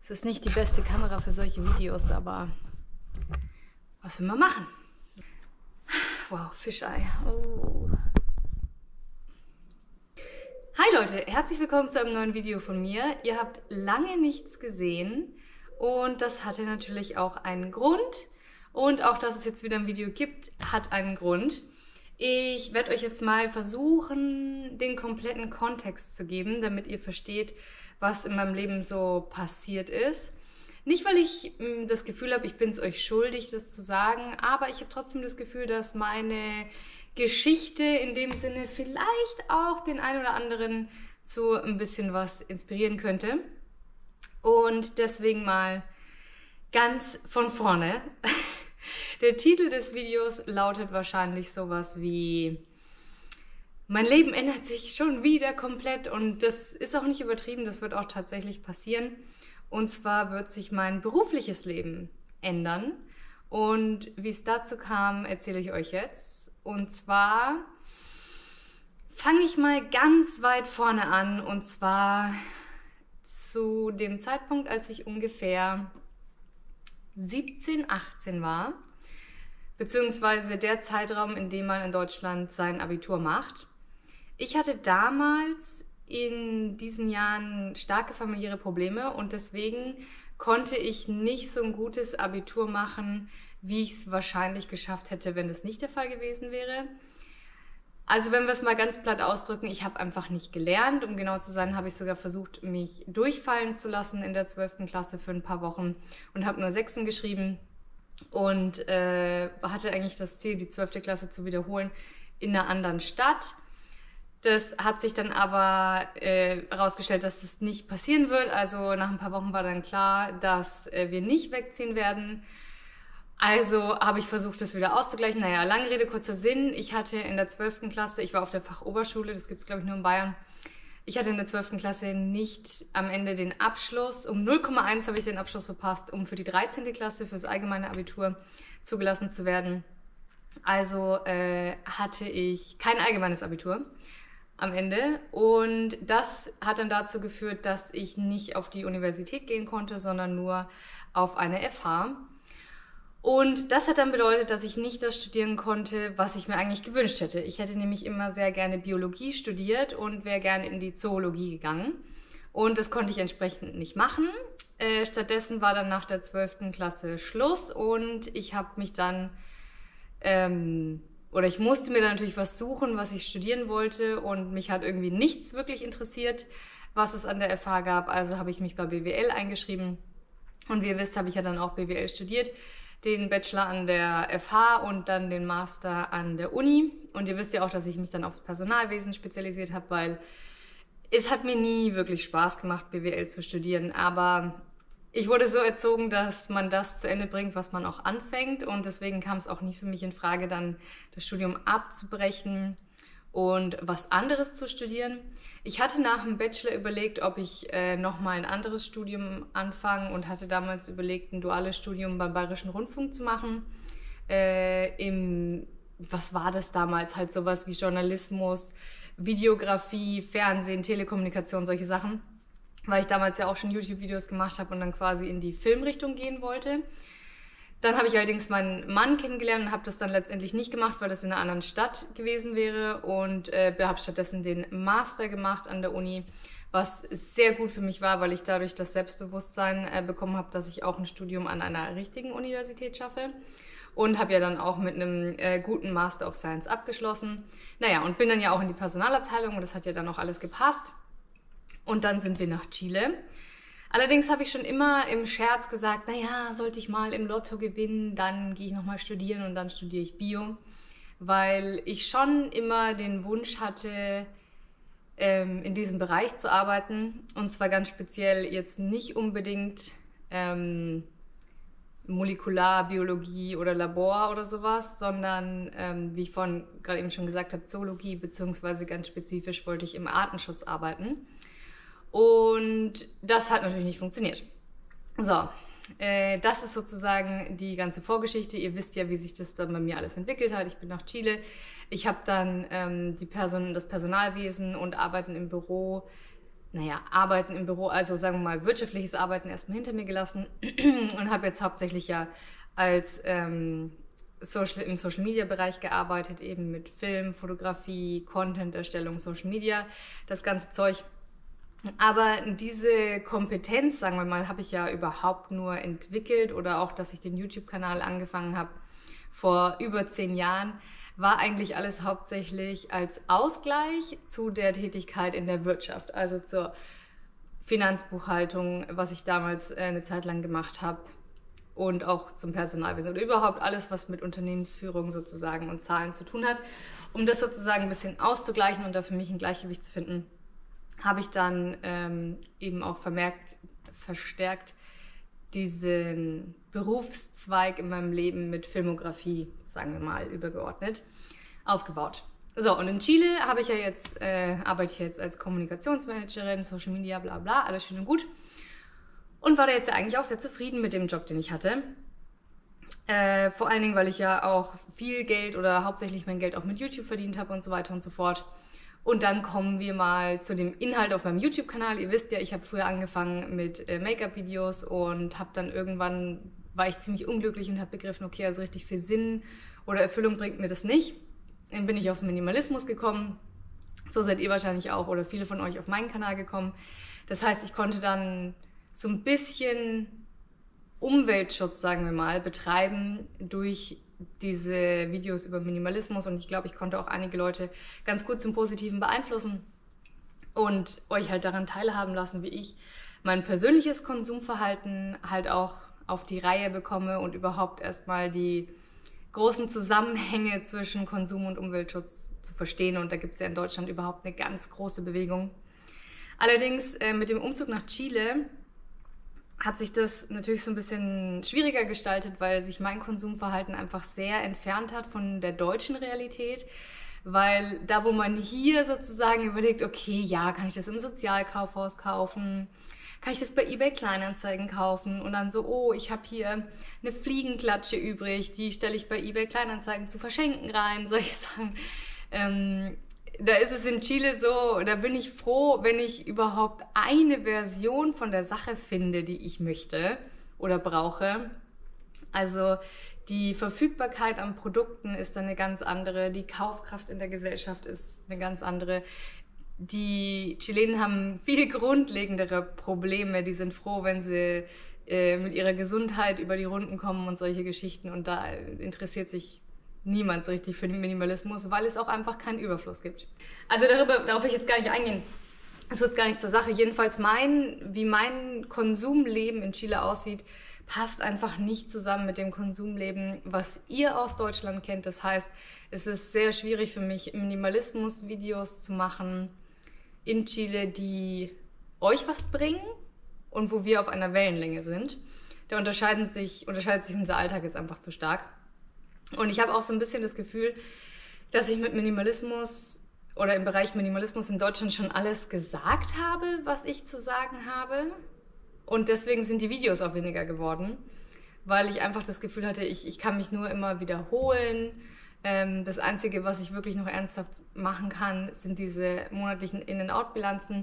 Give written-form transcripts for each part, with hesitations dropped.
Es ist nicht die beste Kamera für solche Videos, aber was will man machen? Wow, Fischei. Oh. Hi Leute, herzlich willkommen zu einem neuen Video von mir. Ihr habt lange nichts gesehen und das hatte natürlich auch einen Grund. Und auch, dass es jetzt wieder ein Video gibt, hat einen Grund. Ich werde euch jetzt mal versuchen, den kompletten Kontext zu geben, damit ihr versteht, was in meinem Leben so passiert ist. Nicht, weil ich das Gefühl habe, ich bin es euch schuldig, das zu sagen, aber ich habe trotzdem das Gefühl, dass meine Geschichte in dem Sinne vielleicht auch den einen oder anderen zu ein bisschen was inspirieren könnte. Und deswegen mal ganz von vorne. Der Titel des Videos lautet wahrscheinlich sowas wie: Mein Leben ändert sich schon wieder komplett, und das ist auch nicht übertrieben, das wird auch tatsächlich passieren. Und zwar wird sich mein berufliches Leben ändern, und wie es dazu kam, erzähle ich euch jetzt. Und zwar fange ich mal ganz weit vorne an, und zwar zu dem Zeitpunkt, als ich ungefähr 17, 18 war, beziehungsweise der Zeitraum, in dem man in Deutschland sein Abitur macht. Ich hatte damals in diesen Jahren starke familiäre Probleme und deswegen konnte ich nicht so ein gutes Abitur machen, wie ich es wahrscheinlich geschafft hätte, wenn das nicht der Fall gewesen wäre. Also wenn wir es mal ganz platt ausdrücken, ich habe einfach nicht gelernt. Um genau zu sein, habe ich sogar versucht, mich durchfallen zu lassen in der 12. Klasse für ein paar Wochen und habe nur Sechsen geschrieben und hatte eigentlich das Ziel, die 12. Klasse zu wiederholen in einer anderen Stadt. Das hat sich dann aber herausgestellt, dass das nicht passieren wird. Also nach ein paar Wochen war dann klar, dass wir nicht wegziehen werden. Also habe ich versucht, das wieder auszugleichen. Naja, lange Rede, kurzer Sinn. Ich hatte in der 12. Klasse, ich war auf der Fachoberschule, das gibt es glaube ich nur in Bayern. Ich hatte in der 12. Klasse nicht am Ende den Abschluss. Um 0,1 habe ich den Abschluss verpasst, um für die 13. Klasse, fürs allgemeine Abitur zugelassen zu werden. Also hatte ich kein allgemeines Abitur am Ende. Und das hat dann dazu geführt, dass ich nicht auf die Universität gehen konnte, sondern nur auf eine FH. Und das hat dann bedeutet, dass ich nicht das studieren konnte, was ich mir eigentlich gewünscht hätte. Ich hätte nämlich immer sehr gerne Biologie studiert und wäre gerne in die Zoologie gegangen. Und das konnte ich entsprechend nicht machen. Stattdessen war dann nach der 12. Klasse Schluss und ich habe mich dann, ich musste mir dann natürlich was suchen, was ich studieren wollte, und mich hat irgendwie nichts wirklich interessiert, was es an der FH gab. Also habe ich mich bei BWL eingeschrieben und wie ihr wisst, habe ich ja dann auch BWL studiert. Den Bachelor an der FH und dann den Master an der Uni. Und ihr wisst ja auch, dass ich mich dann aufs Personalwesen spezialisiert habe, weil es hat mir nie wirklich Spaß gemacht, BWL zu studieren. Aber ich wurde so erzogen, dass man das zu Ende bringt, was man auch anfängt. Und deswegen kam es auch nie für mich in Frage, dann das Studium abzubrechen und was anderes zu studieren. Ich hatte nach dem Bachelor überlegt, ob ich nochmal ein anderes Studium anfange, und hatte damals überlegt, ein duales Studium beim Bayerischen Rundfunk zu machen. Was war das damals? Halt sowas wie Journalismus, Videografie, Fernsehen, Telekommunikation, solche Sachen. Weil ich damals ja auch schon YouTube-Videos gemacht habe und dann quasi in die Filmrichtung gehen wollte. Dann habe ich allerdings meinen Mann kennengelernt und habe das dann letztendlich nicht gemacht, weil das in einer anderen Stadt gewesen wäre, und habe stattdessen den Master gemacht an der Uni, was sehr gut für mich war, weil ich dadurch das Selbstbewusstsein bekommen habe, dass ich auch ein Studium an einer richtigen Universität schaffe, und habe ja dann auch mit einem guten Master of Science abgeschlossen. Naja, und bin dann ja auch in die Personalabteilung, und das hat ja dann auch alles gepasst. Und dann sind wir nach Chile. Allerdings habe ich schon immer im Scherz gesagt, naja, sollte ich mal im Lotto gewinnen, dann gehe ich nochmal studieren und dann studiere ich Bio. Weil ich schon immer den Wunsch hatte, in diesem Bereich zu arbeiten. Und zwar ganz speziell jetzt nicht unbedingt Molekularbiologie oder Labor oder sowas, sondern, wie ich vorhin gerade eben schon gesagt habe, Zoologie, beziehungsweise ganz spezifisch wollte ich im Artenschutz arbeiten. Und das hat natürlich nicht funktioniert. So, das ist sozusagen die ganze Vorgeschichte. Ihr wisst ja, wie sich das bei mir alles entwickelt hat. Ich bin nach Chile. Ich habe dann das Personalwesen und Arbeiten im Büro naja, Arbeiten im Büro, also sagen wir mal wirtschaftliches Arbeiten erstmal hinter mir gelassen und habe jetzt hauptsächlich ja als im Social-Media-Bereich gearbeitet, eben mit Film, Fotografie, Content-Erstellung, Social Media, das ganze Zeug. Aber diese Kompetenz, sagen wir mal, habe ich ja überhaupt nur entwickelt oder auch, dass ich den YouTube-Kanal angefangen habe vor über 10 Jahren, war eigentlich alles hauptsächlich als Ausgleich zu der Tätigkeit in der Wirtschaft, also zur Finanzbuchhaltung, was ich damals eine Zeit lang gemacht habe und auch zum Personalwesen oder überhaupt alles, was mit Unternehmensführung sozusagen und Zahlen zu tun hat. Um das sozusagen ein bisschen auszugleichen und da für mich ein Gleichgewicht zu finden, habe ich dann eben auch verstärkt diesen Berufszweig in meinem Leben mit Filmografie, sagen wir mal, übergeordnet, aufgebaut. So, und in Chile habe ich ja jetzt, arbeite ich jetzt als Kommunikationsmanagerin, Social Media, bla bla, alles schön und gut. Und war da jetzt ja eigentlich auch sehr zufrieden mit dem Job, den ich hatte. Vor allen Dingen, weil ich ja auch viel Geld oder hauptsächlich mein Geld auch mit YouTube verdient habe und so weiter und so fort. Und dann kommen wir mal zu dem Inhalt auf meinem YouTube-Kanal. Ihr wisst ja, ich habe früher angefangen mit Make-up-Videos und habe dann irgendwann, war ich ziemlich unglücklich und habe begriffen, okay, also richtig viel Sinn oder Erfüllung bringt mir das nicht. Dann bin ich auf Minimalismus gekommen. So seid ihr wahrscheinlich auch oder viele von euch auf meinen Kanal gekommen. Das heißt, ich konnte dann so ein bisschen Umweltschutz, sagen wir mal, betreiben durch diese Videos über Minimalismus und ich glaube, ich konnte auch einige Leute ganz gut zum Positiven beeinflussen und euch halt daran teilhaben lassen, wie ich mein persönliches Konsumverhalten halt auch auf die Reihe bekomme und überhaupt erstmal die großen Zusammenhänge zwischen Konsum und Umweltschutz zu verstehen und da gibt es ja in Deutschland überhaupt eine ganz große Bewegung. Allerdings mit dem Umzug nach Chile hat sich das natürlich so ein bisschen schwieriger gestaltet, weil sich mein Konsumverhalten einfach sehr entfernt hat von der deutschen Realität. Weil da, wo man hier sozusagen überlegt, okay, ja, kann ich das im Sozialkaufhaus kaufen? Kann ich das bei eBay Kleinanzeigen kaufen? Und dann so, oh, ich habe hier eine Fliegenklatsche übrig, die stelle ich bei eBay Kleinanzeigen zu verschenken rein, solche Sachen. Da ist es in Chile so, da bin ich froh, wenn ich überhaupt eine Version von der Sache finde, die ich möchte oder brauche. Also die Verfügbarkeit an Produkten ist dann eine ganz andere, die Kaufkraft in der Gesellschaft ist eine ganz andere. Die Chilenen haben viel grundlegendere Probleme, die sind froh, wenn sie mit ihrer Gesundheit über die Runden kommen und solche Geschichten und da interessiert sich niemand so richtig für den Minimalismus, weil es auch einfach keinen Überfluss gibt. Also darauf will ich jetzt gar nicht eingehen. Das wird gar nicht zur Sache. Jedenfalls wie mein Konsumleben in Chile aussieht, passt einfach nicht zusammen mit dem Konsumleben, was ihr aus Deutschland kennt. Das heißt, es ist sehr schwierig für mich, Minimalismus-Videos zu machen in Chile, die euch was bringen und wo wir auf einer Wellenlänge sind. Da unterscheidet sich unser Alltag jetzt einfach zu stark. Und ich habe auch so ein bisschen das Gefühl, dass ich mit Minimalismus oder im Bereich Minimalismus in Deutschland schon alles gesagt habe, was ich zu sagen habe. Und deswegen sind die Videos auch weniger geworden, weil ich einfach das Gefühl hatte, ich kann mich nur immer wiederholen. Das Einzige, was ich wirklich noch ernsthaft machen kann, sind diese monatlichen In-and-Out-Bilanzen.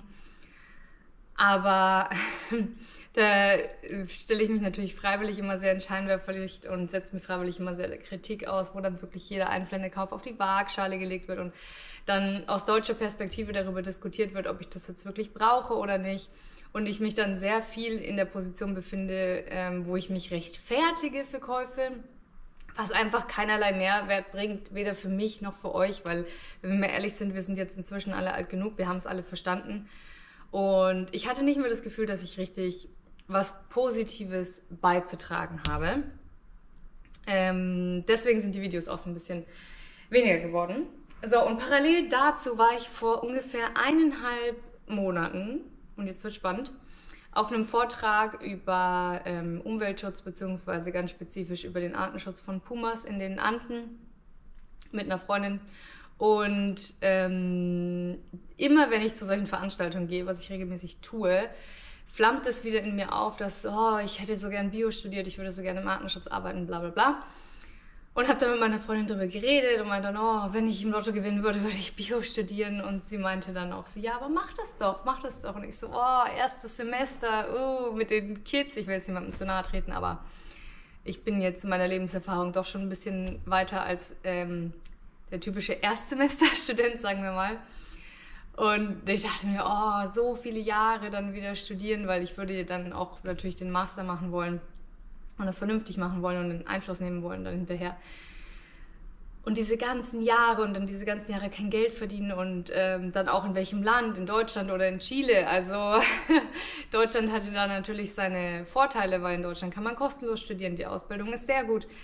Aber da stelle ich mich natürlich freiwillig immer sehr ins Scheinwerferlicht und setze mir freiwillig immer sehr der Kritik aus, wo dann wirklich jeder einzelne Kauf auf die Waagschale gelegt wird und dann aus deutscher Perspektive darüber diskutiert wird, ob ich das jetzt wirklich brauche oder nicht. Und ich mich dann sehr viel in der Position befinde, wo ich mich rechtfertige für Käufe, was einfach keinerlei Mehrwert bringt, weder für mich noch für euch, weil, wenn wir mal ehrlich sind, wir sind jetzt inzwischen alle alt genug, wir haben es alle verstanden. Und ich hatte nicht mehr das Gefühl, dass ich richtig was Positives beizutragen habe. Deswegen sind die Videos auch so ein bisschen weniger geworden. So, und parallel dazu war ich vor ungefähr 1,5 Monaten, und jetzt wird spannend, auf einem Vortrag über Umweltschutz beziehungsweise ganz spezifisch über den Artenschutz von Pumas in den Anden mit einer Freundin. Und immer wenn ich zu solchen Veranstaltungen gehe, was ich regelmäßig tue, flammt es wieder in mir auf, dass ich hätte so gern Bio studiert, ich würde so gerne im Artenschutz arbeiten, bla bla bla. Und habe dann mit meiner Freundin darüber geredet und meinte dann, oh, wenn ich im Lotto gewinnen würde, würde ich Bio studieren. Und sie meinte dann auch so, ja, aber mach das doch, mach das doch. Und ich so, oh, erstes Semester, mit den Kids. Ich will jetzt niemandem zu nahe treten, aber ich bin jetzt in meiner Lebenserfahrung doch schon ein bisschen weiter als der typische Erstsemesterstudent, sagen wir mal. Und ich dachte mir, oh, so viele Jahre dann wieder studieren, weil ich würde dann auch natürlich den Master machen wollen und das vernünftig machen wollen und den Einfluss nehmen wollen dann hinterher. Und diese ganzen Jahre und dann diese ganzen Jahre kein Geld verdienen und dann auch in welchem Land, in Deutschland oder in Chile. Also Deutschland hatte da natürlich seine Vorteile, weil in Deutschland kann man kostenlos studieren, die Ausbildung ist sehr gut.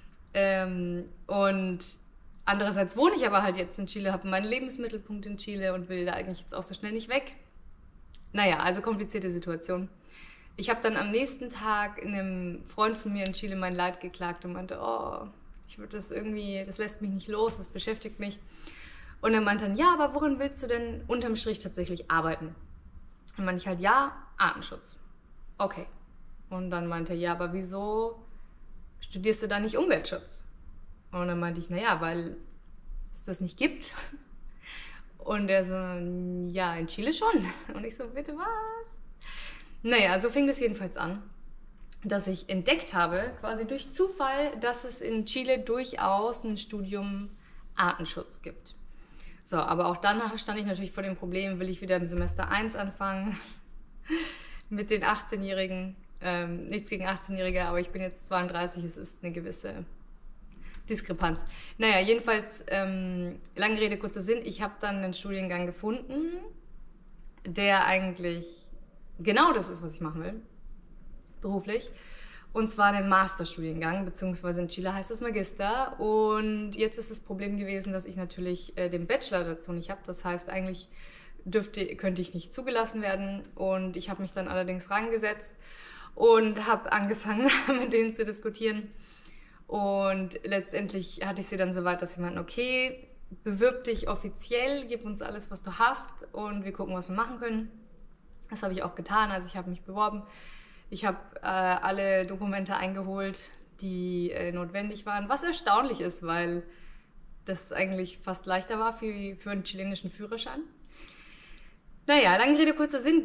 Und andererseits wohne ich aber halt jetzt in Chile, habe meinen Lebensmittelpunkt in Chile und will da eigentlich jetzt auch so schnell nicht weg. Naja, also komplizierte Situation. Ich habe dann am nächsten Tag einem Freund von mir in Chile mein Leid geklagt und meinte, oh, ich würde das irgendwie, das lässt mich nicht los, das beschäftigt mich. Und er meinte dann, ja, aber worin willst du denn unterm Strich tatsächlich arbeiten? Dann meinte ich halt, ja, Artenschutz. Okay. Und dann meinte er, ja, aber wieso studierst du da nicht Umweltschutz? Und dann meinte ich, naja, weil es das nicht gibt. Und er so, ja, in Chile schon. Und ich so, bitte was? Naja, so fing das jedenfalls an, dass ich entdeckt habe, quasi durch Zufall, dass es in Chile durchaus ein Studium Artenschutz gibt. So, aber auch dann stand ich natürlich vor dem Problem, will ich wieder im Semester 1 anfangen mit den 18-Jährigen. Nichts gegen 18-Jährige, aber ich bin jetzt 32, es ist eine gewisse Diskrepanz. Naja, jedenfalls, lange Rede, kurzer Sinn, ich habe dann einen Studiengang gefunden, der eigentlich genau das ist, was ich machen will, beruflich. Und zwar den Masterstudiengang, beziehungsweise in Chile heißt es Magister. Und jetzt ist das Problem gewesen, dass ich natürlich den Bachelor dazu nicht habe. Das heißt, eigentlich könnte ich nicht zugelassen werden. Und ich habe mich dann allerdings rangesetzt und habe angefangen, mit denen zu diskutieren. Und letztendlich hatte ich sie dann so weit, dass sie meinten, okay, bewirb dich offiziell, gib uns alles, was du hast und wir gucken, was wir machen können. Das habe ich auch getan, also ich habe mich beworben. Ich habe alle Dokumente eingeholt, die notwendig waren, was erstaunlich ist, weil das eigentlich fast leichter war für einen chilenischen Führerschein. Naja, lange Rede, kurzer Sinn.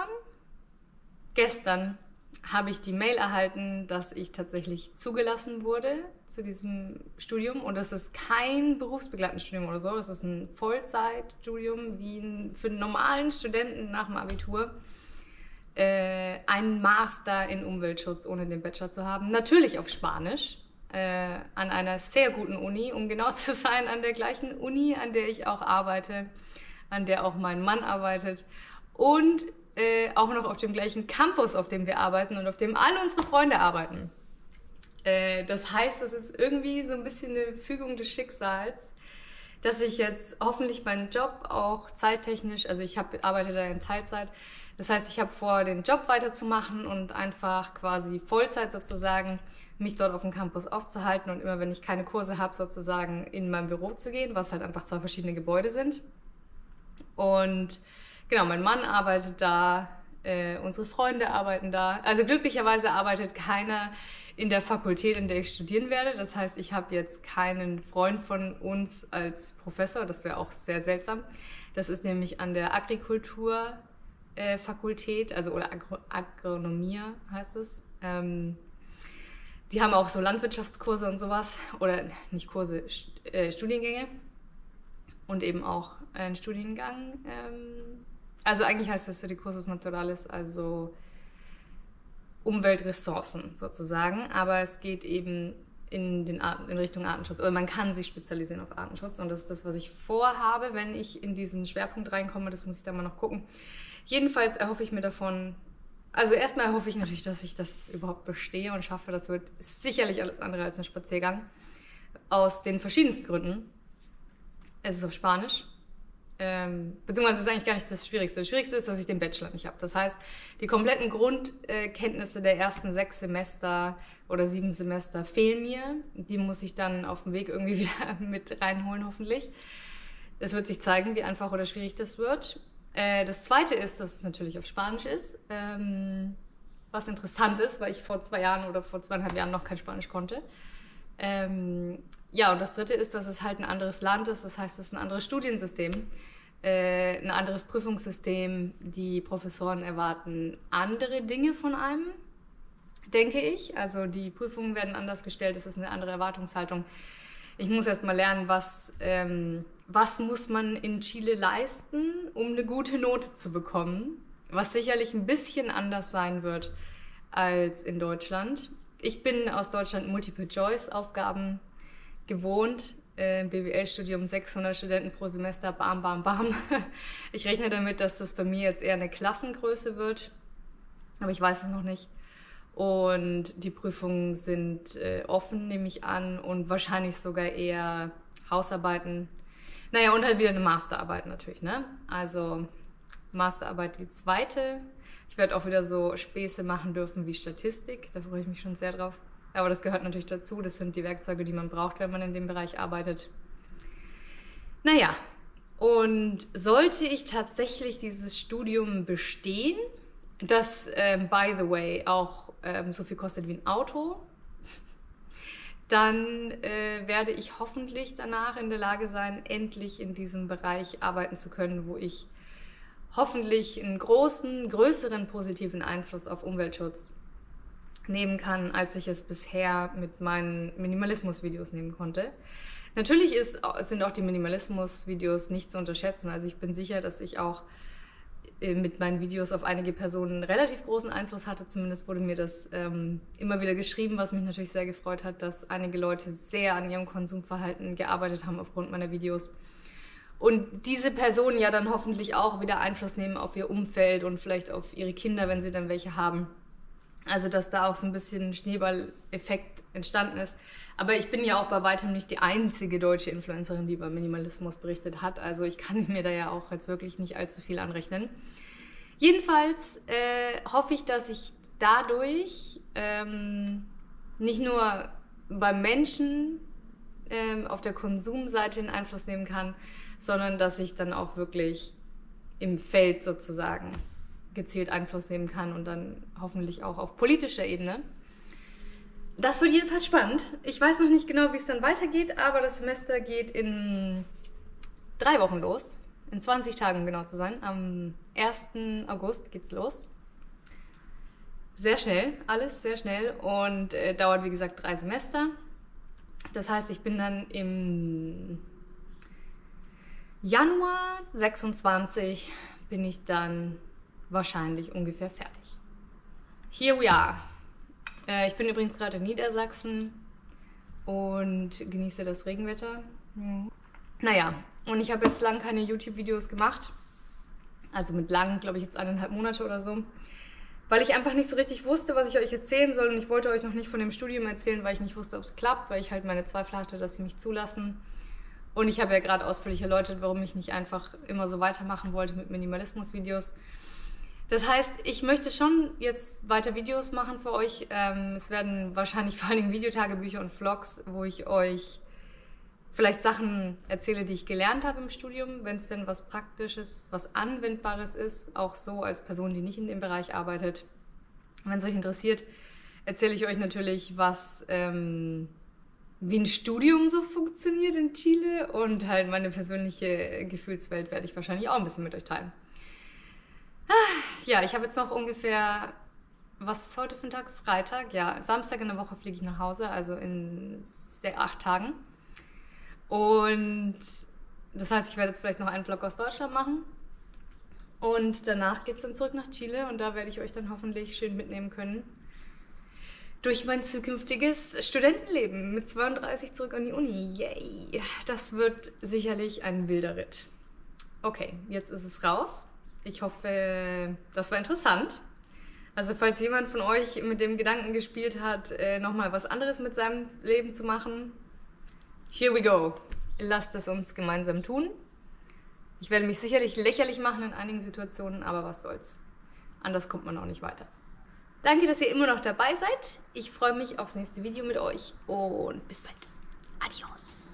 Gestern habe ich die Mail erhalten, dass ich tatsächlich zugelassen wurde zu diesem Studium. Und das ist kein berufsbegleitendes Studium oder so. Das ist ein Vollzeitstudium wie für einen normalen Studenten nach dem Abitur. Ein Master in Umweltschutz, ohne den Bachelor zu haben. Natürlich auf Spanisch, an einer sehr guten Uni, um genau zu sein, an der gleichen Uni, an der ich auch arbeite, an der auch mein Mann arbeitet. Und auch noch auf dem gleichen Campus, auf dem wir arbeiten und auf dem alle unsere Freunde arbeiten. Das heißt, es ist irgendwie so ein bisschen eine Fügung des Schicksals, dass ich jetzt hoffentlich meinen Job auch zeittechnisch, also ich arbeite da in Teilzeit, das heißt, ich habe vor, den Job weiterzumachen und einfach quasi Vollzeit sozusagen mich dort auf dem Campus aufzuhalten und immer, wenn ich keine Kurse habe, sozusagen in mein Büro zu gehen, was halt einfach zwei verschiedene Gebäude sind. Und genau, mein Mann arbeitet da, unsere Freunde arbeiten da. Also glücklicherweise arbeitet keiner in der Fakultät, in der ich studieren werde. Das heißt, ich habe jetzt keinen Freund von uns als Professor. Das wäre auch sehr seltsam. Das ist nämlich an der Agrikulturfakultät, also oder Agronomie heißt es. Die haben auch so Landwirtschaftskurse und sowas. Oder nicht Kurse, Studiengänge. Und eben auch einen Studiengang. Also eigentlich heißt das Recursos Naturales, also Umweltressourcen sozusagen. Aber es geht eben in Richtung Artenschutz. Oder man kann sich spezialisieren auf Artenschutz. Und das ist das, was ich vorhabe, wenn ich in diesen Schwerpunkt reinkomme. Das muss ich dann mal noch gucken. Jedenfalls erhoffe ich mir davon, also erstmal erhoffe ich natürlich, dass ich das überhaupt bestehe und schaffe. Das wird sicherlich alles andere als ein Spaziergang. Aus den verschiedensten Gründen. Es ist auf Spanisch. Beziehungsweise ist eigentlich gar nicht das Schwierigste. Das Schwierigste ist, dass ich den Bachelor nicht habe. Das heißt, die kompletten Grundkenntnisse der ersten 6 Semester oder 7 Semester fehlen mir. Die muss ich dann auf dem Weg irgendwie wieder mit reinholen, hoffentlich. Es wird sich zeigen, wie einfach oder schwierig das wird. Das Zweite ist, dass es natürlich auf Spanisch ist. Was interessant ist, weil ich vor 2 Jahren oder vor 2,5 Jahren noch kein Spanisch konnte. Ja, und das dritte ist, dass es halt ein anderes Land ist, das heißt, es ist ein anderes Studiensystem, ein anderes Prüfungssystem. Die Professoren erwarten andere Dinge von einem, denke ich. Also die Prüfungen werden anders gestellt, es ist eine andere Erwartungshaltung. Ich muss erst mal lernen, was muss man in Chile leisten, um eine gute Note zu bekommen, was sicherlich ein bisschen anders sein wird als in Deutschland. Ich bin aus Deutschland Multiple-Choice-Aufgaben gewohnt. BWL-Studium, 600 Studenten pro Semester, bam, bam, bam. Ich rechne damit, dass das bei mir jetzt eher eine Klassengröße wird, aber ich weiß es noch nicht. Und die Prüfungen sind offen, nehme ich an, und wahrscheinlich sogar eher Hausarbeiten. Naja, und halt wieder eine Masterarbeit natürlich, ne? Also Masterarbeit die zweite. Ich werde auch wieder so Späße machen dürfen wie Statistik, da freue ich mich schon sehr drauf. Aber das gehört natürlich dazu, das sind die Werkzeuge, die man braucht, wenn man in dem Bereich arbeitet. Naja, und sollte ich tatsächlich dieses Studium bestehen, das, by the way, auch so viel kostet wie ein Auto, dann werde ich hoffentlich danach in der Lage sein, endlich in diesem Bereich arbeiten zu können, wo ich hoffentlich einen größeren positiven Einfluss auf Umweltschutz nehmen kann, als ich es bisher mit meinen Minimalismus-Videos nehmen konnte. Natürlich sind auch die Minimalismus-Videos nicht zu unterschätzen. Also ich bin sicher, dass ich auch mit meinen Videos auf einige Personen relativ großen Einfluss hatte. Zumindest wurde mir das immer wieder geschrieben, was mich natürlich sehr gefreut hat, dass einige Leute sehr an ihrem Konsumverhalten gearbeitet haben aufgrund meiner Videos. Und diese Personen ja dann hoffentlich auch wieder Einfluss nehmen auf ihr Umfeld und vielleicht auf ihre Kinder, wenn sie dann welche haben. Also dass da auch so ein bisschen Schneeball-Effekt entstanden ist. Aber ich bin ja auch bei weitem nicht die einzige deutsche Influencerin, die über Minimalismus berichtet hat. Also ich kann mir da ja auch jetzt wirklich nicht allzu viel anrechnen. Jedenfalls hoffe ich, dass ich dadurch nicht nur beim Menschen auf der Konsumseite einen Einfluss nehmen kann, sondern dass ich dann auch wirklich im Feld sozusagen gezielt Einfluss nehmen kann und dann hoffentlich auch auf politischer Ebene. Das wird jedenfalls spannend. Ich weiß noch nicht genau, wie es dann weitergeht, aber das Semester geht in 3 Wochen los. In 20 Tagen, um genau zu sein. Am 1. August geht's los. Sehr schnell, alles sehr schnell, und dauert, wie gesagt, 3 Semester. Das heißt, ich bin dann im Januar 26 bin ich dann wahrscheinlich ungefähr fertig. Here we are. Ich bin übrigens gerade in Niedersachsen und genieße das Regenwetter. Naja, und ich habe jetzt lang keine YouTube-Videos gemacht. Also mit lang, glaube ich, jetzt 1,5 Monate oder so. Weil ich einfach nicht so richtig wusste, was ich euch erzählen soll. Und ich wollte euch noch nicht von dem Studium erzählen, weil ich nicht wusste, ob es klappt, weil ich halt meine Zweifel hatte, dass sie mich zulassen. Und ich habe ja gerade ausführlich erläutert, warum ich nicht einfach immer so weitermachen wollte mit Minimalismus-Videos. Das heißt, ich möchte schon jetzt weiter Videos machen für euch. Es werden wahrscheinlich vor allen Dingen Videotagebücher und Vlogs, wo ich euch vielleicht Sachen erzähle, die ich gelernt habe im Studium, wenn es denn was Praktisches, was Anwendbares ist, auch so als Person, die nicht in dem Bereich arbeitet. Wenn es euch interessiert, erzähle ich euch natürlich, wie ein Studium so funktioniert in Chile, und halt meine persönliche Gefühlswelt werde ich wahrscheinlich auch ein bisschen mit euch teilen. Ja, ich habe jetzt noch ungefähr, was ist heute für ein Tag? Freitag, ja, Samstag in der Woche fliege ich nach Hause, also in 8 Tagen. Und das heißt, ich werde jetzt vielleicht noch einen Vlog aus Deutschland machen. Und danach geht es dann zurück nach Chile, und da werde ich euch dann hoffentlich schön mitnehmen können durch mein zukünftiges Studentenleben mit 32 zurück an die Uni. Yay! Das wird sicherlich ein wilder Ritt. Okay, jetzt ist es raus. Ich hoffe, das war interessant. Also falls jemand von euch mit dem Gedanken gespielt hat, nochmal was anderes mit seinem Leben zu machen, here we go. Lasst es uns gemeinsam tun. Ich werde mich sicherlich lächerlich machen in einigen Situationen, aber was soll's. Anders kommt man auch nicht weiter. Danke, dass ihr immer noch dabei seid. Ich freue mich aufs nächste Video mit euch und bis bald. Adios.